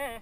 Hey!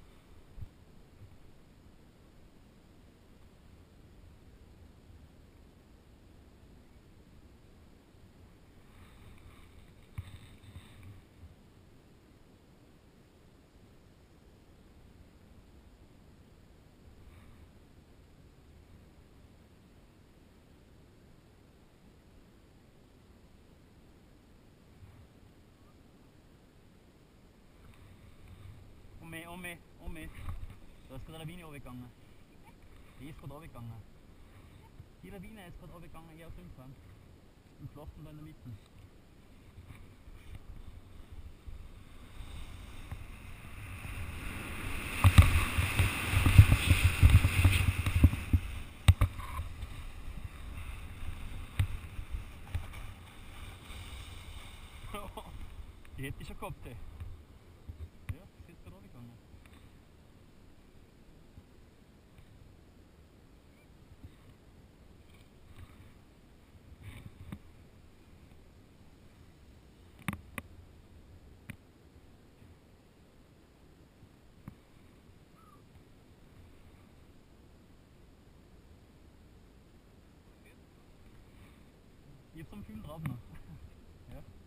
Um mich. Da ist gerade eine Lawine runtergegangen. Die ist gerade runtergegangen. Die Lawine ist gerade runtergegangen, eher auf 5. Im Flochten da in der Mitte. Die hätte ich schon gehabt, ey. Ja, die ist gerade runtergegangen. Ich hab's am Film drauf noch. Ja.